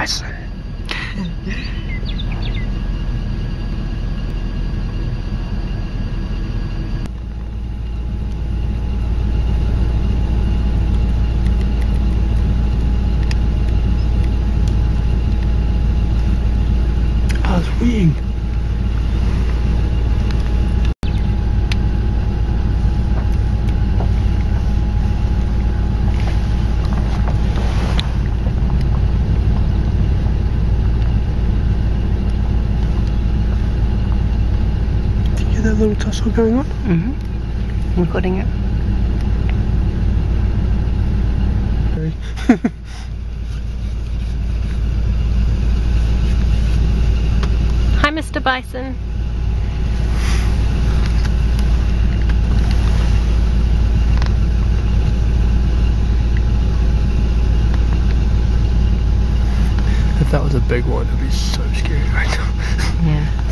bison. Oh, it's wing. That little tussle going on? Mm-hmm. Recording it. Hi, Mr. Bison. If that was a big one, it'd be so scary right now. Yeah.